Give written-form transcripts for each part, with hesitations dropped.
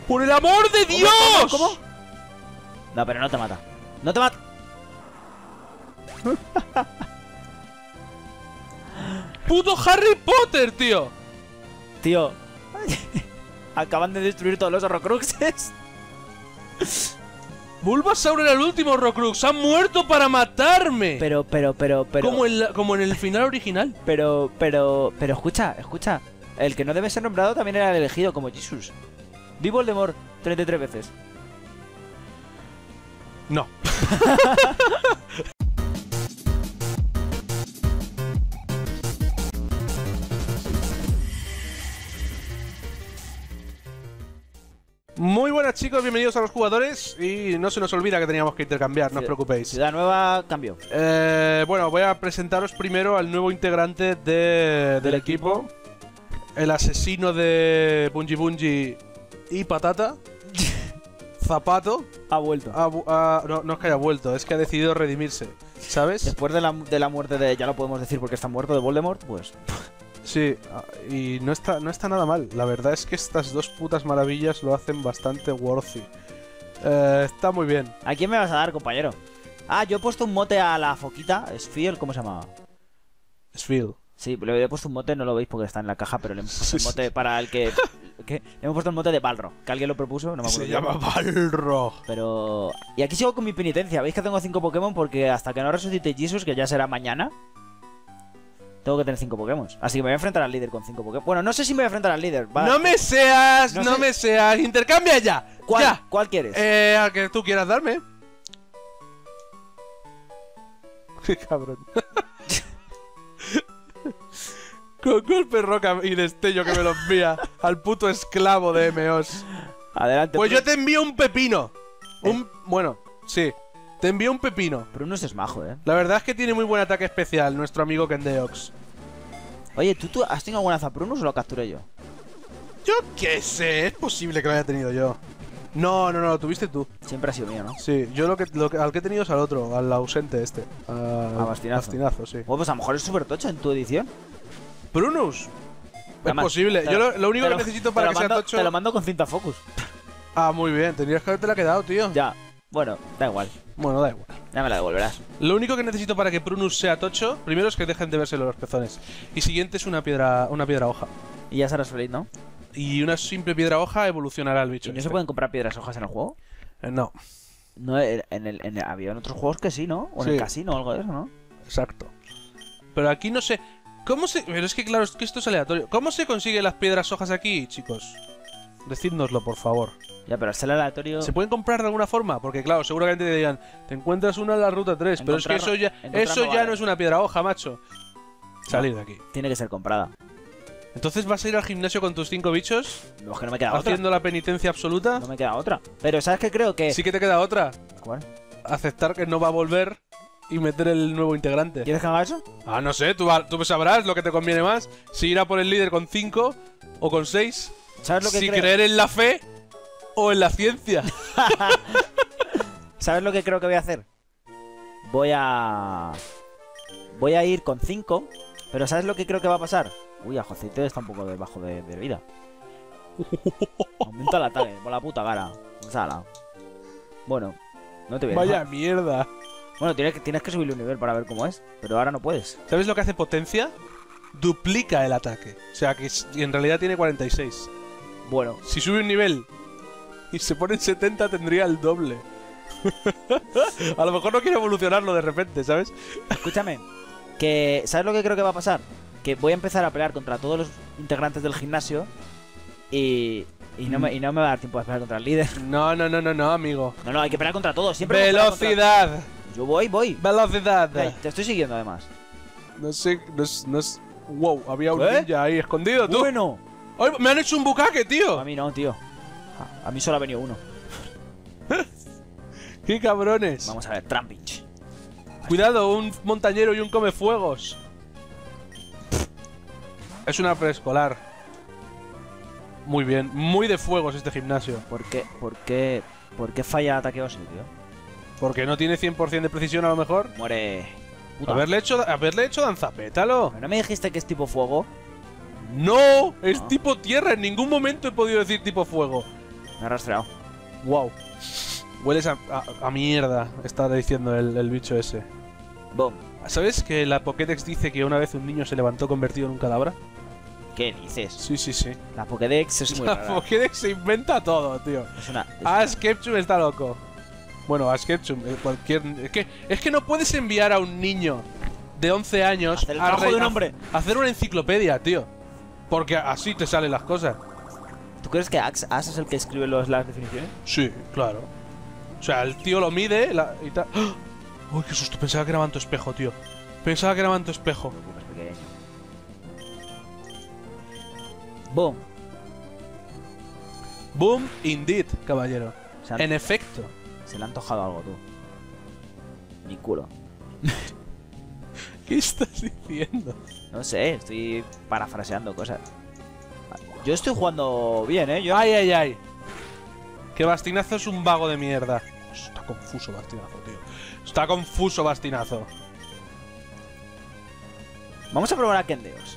¡Por el amor de Dios! ¿Cómo? No, pero no te mata. ¡No te mata! ¡Puto Harry Potter, tío! Tío. Acaban de destruir todos los Horrocruxes. Bulbasaur era el último Horrocrux. ¡Ha muerto para matarme! Pero. Como en el final original. Pero, escucha. El que no debe ser nombrado también era el elegido, como Jesus. Vi Voldemort 33 veces. No. Muy buenas, chicos, bienvenidos a los jugadores. Y no se nos olvida que teníamos que intercambiar, no os preocupéis. Ciudad nueva, cambio. Bueno, voy a presentaros primero al nuevo integrante del equipo. El asesino de Bungie Bungie y Patata. Zapato. Ha vuelto. No es que haya vuelto, es que ha decidido redimirse, ¿sabes? Después de la muerte de... Ya lo podemos decir porque está muerto, de Voldemort, pues... Sí, y no está nada mal. La verdad es que estas dos putas maravillas lo hacen bastante worthy. Está muy bien. ¿A quién me vas a dar, compañero? Ah, yo he puesto un mote a la foquita. Sphere, ¿cómo se llamaba? Sphere. Sí, le he puesto un mote, no lo veis porque está en la caja, pero le hemos puesto un mote para el que... ¿Qué? Le hemos puesto el mote de Balrog, que alguien lo propuso, no me acuerdo. Se llama Balrog. Pero... Y aquí sigo con mi penitencia. ¿Veis que tengo 5 Pokémon? Porque hasta que no resucite Jesus, que ya será mañana, tengo que tener 5 Pokémon. Así que me voy a enfrentar al líder con 5 Pokémon. Bueno, no sé si me voy a enfrentar al líder. No me seas, no me seas. Intercambia ya. ¿Cuál? Ya. ¿Cuál quieres? Al que tú quieras darme. Qué cabrón. Con golpe, roca y destello que me lo envía al puto esclavo de MOs. Adelante. Pues yo te envío un pepino. Bueno, sí. Te envío un pepino. Pero no es majo, La verdad es que tiene muy buen ataque especial nuestro amigo Kendeox. Oye, ¿tú has tenido alguna Zaprunus o lo capturé yo? Yo qué sé, es posible que lo haya tenido yo. No, lo tuviste tú. Siempre ha sido mío, ¿no? Sí, yo al que he tenido es al otro, al ausente este. A Bastinazo. Bastinazo, sí. Pues a lo mejor es súper tocho en tu edición. Prunus. Además, es posible. Yo lo único que necesito para que sea tocho... Te lo mando con cinta focus. Ah, muy bien. Tendrías que haberte la quedado, tío. Ya. Bueno, da igual. Bueno, da igual. Ya me la devolverás. Lo único que necesito para que Prunus sea tocho, primero es que dejen de verse los pezones. Y siguiente es una piedra hoja. Y ya serás feliz, ¿no? Y una simple piedra hoja evolucionará al bicho. ¿Y no se pueden comprar piedras hojas en el juego? No. No, había en otros juegos que sí, ¿no? O en el casino o algo de eso, ¿no? Exacto. Pero aquí no sé... ¿Cómo se...? Pero es que claro, es que esto es aleatorio. ¿Cómo se consiguen las piedras hojas aquí, chicos? Decídnoslo, por favor. Ya, pero es aleatorio... ¿Se pueden comprar de alguna forma? Porque claro, seguramente te digan, te encuentras una en la ruta 3, pero es que eso ya no es una piedra hoja, macho. Salir de aquí. Tiene que ser comprada. ¿Entonces vas a ir al gimnasio con tus 5 bichos? No, es que no me queda otra. ¿Haciendo la penitencia absoluta? No me queda otra. Pero ¿sabes qué creo que...? Sí que te queda otra. ¿Cuál? Aceptar que no va a volver y meter el nuevo integrante. ¿Quieres que haga eso? Ah, no sé, tú sabrás lo que te conviene más. Si ir a por el líder con 5 o con 6. ¿Sabes lo que Si creo? creer en la fe o en la ciencia. ¿Sabes lo que creo que voy a hacer? Voy a ir con 5. Pero ¿sabes lo que creo que va a pasar? Uy, a Josete está un poco debajo de vida. Aumenta el ataque, por la puta cara. Sala. Bueno, no te voy a Vaya dejar. mierda. Bueno, tienes que subirle un nivel para ver cómo es. Pero ahora no puedes. ¿Sabes lo que hace potencia? Duplica el ataque. O sea que en realidad tiene 46. Bueno. Si sube un nivel y se pone en 70 tendría el doble. A lo mejor no quiere evolucionarlo de repente, ¿sabes? Escúchame. Que ¿sabes lo que creo que va a pasar? Que voy a empezar a pelear contra todos los integrantes del gimnasio y no me va a dar tiempo a pelear contra el líder. No, amigo. No, hay que pelear contra todos. Siempre ¡Velocidad! Yo voy. ¡Velocidad! Te estoy siguiendo además. No sé, no es... Wow, había un ninja ahí escondido, tú. Bueno. ¡Ay, me han hecho un bucaque, tío! A mí no, tío. A mí solo ha venido uno. ¡Qué cabrones! Vamos a ver, Trampinch. Cuidado, un montañero y un comefuegos. Es una preescolar. Muy bien, muy de fuegos este gimnasio. ¿Por qué falla ataque Osi, tío? Porque no tiene 100% de precisión a lo mejor. Muere. Puta. Haberle hecho danzapétalo. ¿No me dijiste que es tipo fuego? No, es No. tipo tierra. En ningún momento he podido decir tipo fuego. Me ha rastreado. Wow. Hueles a mierda, está diciendo el bicho ese. Boom. ¿Sabes que la Pokédex dice que una vez un niño se levantó convertido en un cadáver? ¿Qué dices? Sí, sí, sí. La Pokédex es muy La rara. Pokédex se inventa todo, tío. Es una... Ash Ketchum está loco. Bueno, Ash Ketchum, cualquier... Es que no puedes enviar a un niño de 11 años Hacer el trabajo de un hombre. a hacer una enciclopedia, tío. Porque así te salen las cosas. ¿Tú crees que Ash es el que escribe las definiciones? Sí, claro. O sea, el tío lo mide y tal. ¡Ah! Uy, qué susto. Pensaba que era manto espejo, tío. Pensaba que era manto espejo. Boom. Boom, indeed, caballero. Se, En efecto. se le ha antojado algo, tú. Mi culo. ¿Qué estás diciendo? No sé, estoy parafraseando cosas. Yo estoy jugando bien, ¿eh? Ay, ay, ay. Que Bastinazo es un vago de mierda. Está confuso Bastinazo, tío. Está confuso Bastinazo. Vamos a probar a Kendeos.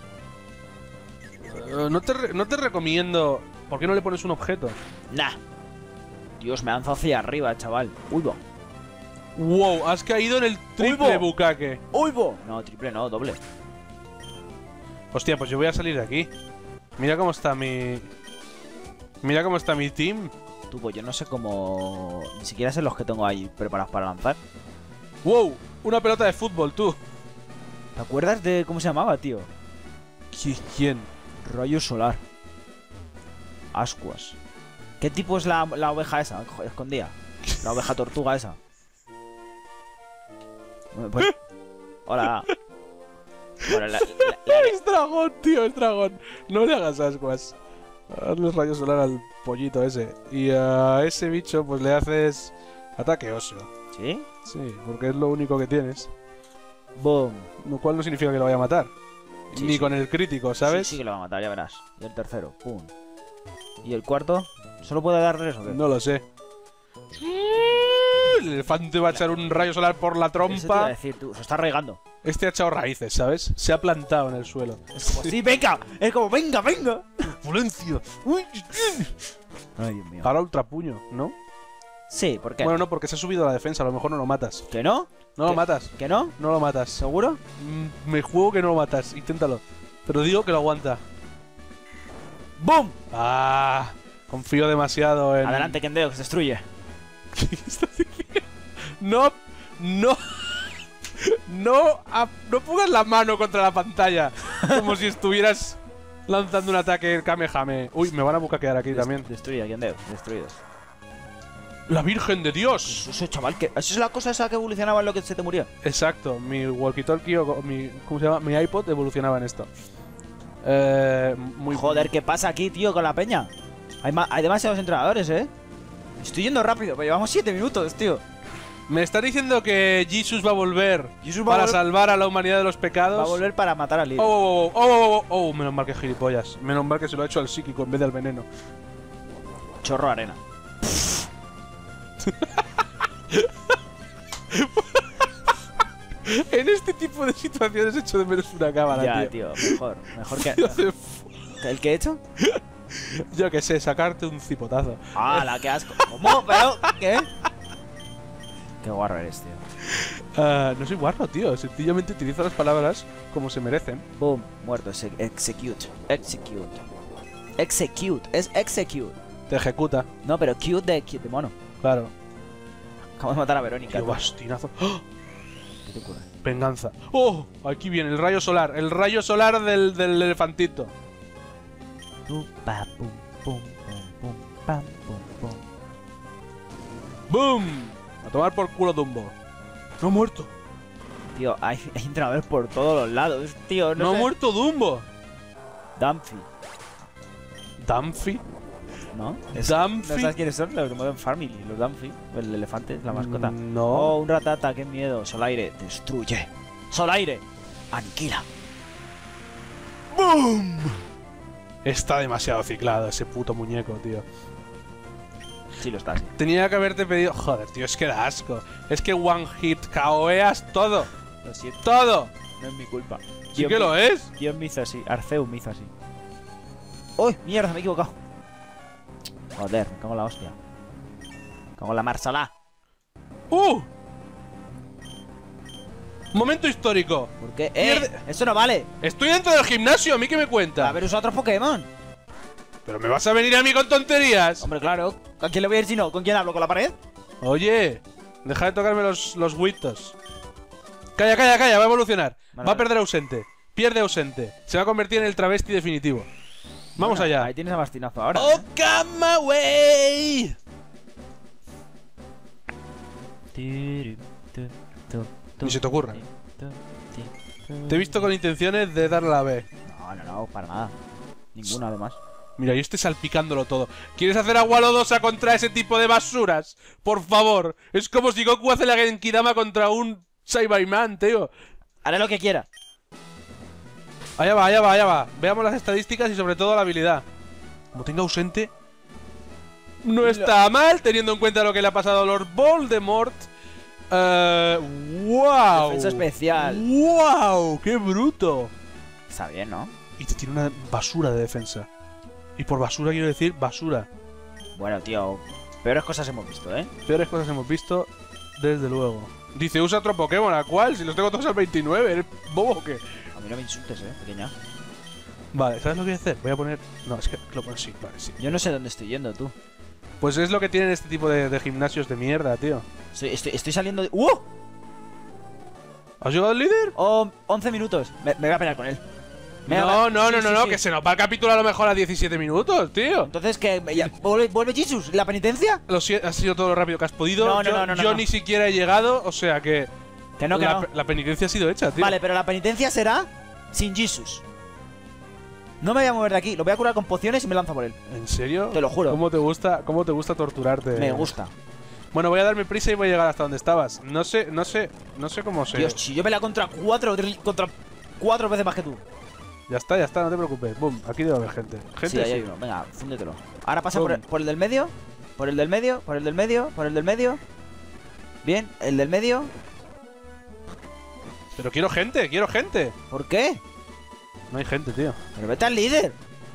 No te recomiendo... ¿Por qué no le pones un objeto? Nah. Dios, me lanzo hacia arriba, chaval. Uy, bo. Wow, has caído en el triple Uy, bo. bucaque. Uy, bo. No, triple no, doble. Hostia, pues yo voy a salir de aquí. Mira cómo está mi... Mira cómo está mi team. Tú, pues yo no sé cómo... Ni siquiera sé los que tengo ahí preparados para lanzar. Wow, una pelota de fútbol, tú. ¿Te acuerdas de cómo se llamaba, tío? ¿Quién? Rayo solar. Ascuas. ¿Qué tipo es la oveja esa? Escondida. La oveja tortuga esa. Pues... Hola. Bueno, Es dragón, tío, es dragón. No le hagas ascuas. Hazle rayo solar al pollito ese. Y a ese bicho, pues le haces ataque oso. ¿Sí? Sí, porque es lo único que tienes. Boom. Lo cual no significa que lo vaya a matar. Sí, Ni sí. con el crítico, ¿sabes? Sí, sí que lo va a matar, ya verás. Y el tercero, pum. ¿Y el cuarto? ¿Solo puede dar 3 o qué? No lo sé. El elefante va a echar un rayo solar por la Eso te iba a trompa. decir, tú. Se está regando. Este ha echado raíces, ¿sabes? Se ha plantado en el suelo. Es como, sí, venga. Es como, venga, venga. ¡Turbulencia! ¡Uy! Ay, Dios mío. Para ultrapuño, ¿no? Sí, ¿por qué? Bueno, no, porque se ha subido a la defensa. A lo mejor no lo matas. ¿Que no? No lo matas. ¿Que no? No lo matas. ¿Seguro? Me juego que no lo matas. Inténtalo. Pero digo que lo aguanta. ¡Boom! Ah, confío demasiado en... Adelante, Kendeo, que se destruye. ¿Qué estás diciendo? No, no, no pongas la mano contra la pantalla como si estuvieras lanzando un ataque Kamehame. Uy, me van a bucaquear aquí también. Destruye, Kendeo, destruidos. ¡La Virgen de Dios! Eso, chaval, que... ¿Eso es la cosa esa que evolucionaba en lo que se te murió? Exacto, mi walkie-talkie o mi... ¿Cómo se llama? Mi iPod evolucionaba en esto. Muy... Joder, ¿qué pasa aquí, tío, con la peña? Hay demasiados entrenadores, ¿eh? Estoy yendo rápido, pero llevamos 7 minutos, tío. Me está diciendo que Jesus va a volver Jesus va a para volver- salvar a la humanidad de los pecados. Va a volver para matar al líder. Oh, menos mal que gilipollas. Menos mal que se lo ha hecho al psíquico en vez del veneno. Chorro de arena. En este tipo de situaciones echo de menos una cámara, Ya, tío. tío, mejor. Mejor que... ¿El que he hecho? Yo qué sé, sacarte un cipotazo. ¡Hala, qué asco! ¿Cómo? ¿Pero? ¿Qué? Qué guarro eres, tío. No soy guarro, tío. Sencillamente utilizo las palabras como se merecen. Boom, muerto. Execute. Execute. Execute. Es execute. Te ejecuta, No, pero cute de mono. claro. Acabamos de matar a Verónica. Qué tío. bastinazo. ¡Oh! ¿Qué te ocurre? Venganza. ¡Oh! Aquí viene el rayo solar. El rayo solar del elefantito. Pum, pa, pum, pum, pum, pum, pam, pum, pum. ¡Boom! A tomar por culo Dumbo. No ha muerto. Tío, hay entrenadores por todos los lados, tío. No No ha sé. muerto Dumbo. Dumpy, Dumpy. ¿no? ¿No Dumpy. sabes quiénes son? Los de Modern Family, los Dumpy. El elefante, la mascota. No. Oh, un ratata, qué miedo. Solaire, destruye. Solaire, aniquila. ¡Boom! Está demasiado ciclado ese puto muñeco, tío. Sí, lo está, sí. Tenía que haberte pedido... Joder, tío, es que da asco. Es que one hit KOeas todo. Lo siento, todo. no es mi culpa. Sí que lo es. Dios me hizo así, Arceus me hizo así. ¡Uy, mierda, me he equivocado! Joder, me cago en la hostia. Me cago en la Marsala. Momento histórico. ¿Por qué? Pierde- Eso no vale. Estoy dentro del gimnasio, ¿a mí qué me cuenta? Haber usado otros Pokémon. Pero me vas a venir a mí con tonterías. Hombre, claro. ¿Con quién le voy a ir si no? ¿Con quién hablo? ¿Con la pared? Oye, deja de tocarme los huitos. Calla, calla, calla, va a evolucionar. Vale, Va a vale. perder ausente. Pierde ausente. Se va a convertir en el travesti definitivo. Vamos Bueno, allá. Ahí tienes a Bastinazo ahora. ¡Oh, come away! Ni se te ocurra. Te he visto con intenciones de darle la B. No, para nada. Ninguna además. Mira, yo estoy salpicándolo todo. ¿Quieres hacer agua lodosa contra ese tipo de basuras? Por favor. Es como si Goku hace la Genkidama contra un Saibaman, tío. Haré lo que quiera. Allá va, allá va, allá va. Veamos las estadísticas y sobre todo la habilidad. Como tenga ausente, no está mal, teniendo en cuenta lo que le ha pasado a Lord Voldemort. ¡Wow! Defensa especial. ¡Wow! ¡Qué bruto! Está bien, ¿no? Y te tiene una basura de defensa. Y por basura quiero decir basura. Bueno, tío. Peores cosas hemos visto, ¿eh? Peores cosas hemos visto, desde luego. Dice, usa otro Pokémon, ¿a cuál? Si los tengo todos al 29, ¿eres bobo o qué? A mí no me insultes, pequeña. Vale, ¿sabes lo que voy a hacer? Voy a poner... No, es que lo pones así, vale, sí. Yo no sé dónde estoy yendo, tú. Pues es lo que tienen este tipo de gimnasios de mierda, tío. Estoy saliendo de... ¿Has llegado al líder? Oh, 11 minutos. Me voy a pelear con él. No, Sí. que se nos va el capítulo a lo mejor a 17 minutos, tío. Entonces, ¿qué? ¿Vuelve Jesus? ¿La penitencia? Has sido todo lo rápido que has podido. No, Yo no. ni siquiera he llegado, o sea que... Que no. La penitencia ha sido hecha, tío. Vale, pero la penitencia será sin Jesus. No me voy a mover de aquí. Lo voy a curar con pociones y me lanzo por él. ¿En serio? Te lo juro. ¿Cómo te gusta torturarte? Me gusta. Bueno, voy a darme prisa y voy a llegar hasta donde estabas. No sé cómo se... Dios, si yo peleo contra cuatro veces más que tú. Ya está, no te preocupes. Boom, aquí debe haber gente. Gente Sí, ahí hay uno. Venga, fúndetelo. Ahora pasa por el del medio. Por el del medio. Por el del medio. Por el del medio. Bien, el del medio. Pero quiero gente. ¿Por qué? No hay gente, tío. Pero vete al líder.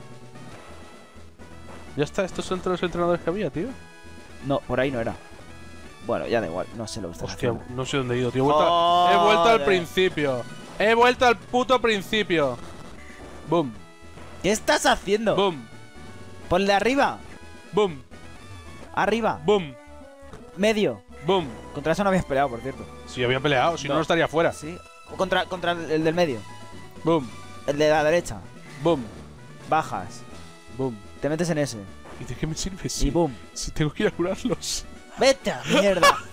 Ya está, estos son todos los entrenadores que había, tío. No, por ahí no era. Bueno, ya da igual. No sé lo que estás Hostia, haciendo. no sé dónde he ido, tío. Joder. He vuelto al principio. He vuelto al puto principio. Boom, ¿Qué estás haciendo? boom, Por el de arriba. boom, Arriba. boom, Medio. boom. Contra eso no habías peleado, por cierto. Si había peleado, si no, No. no estaría fuera. Sí. Contra el del medio. Boom, El de la derecha. boom, Bajas. boom. Te metes en ese. ¿Y de qué me sirve Y boom. si tengo que ir a curarlos? ¡Vete a mierda!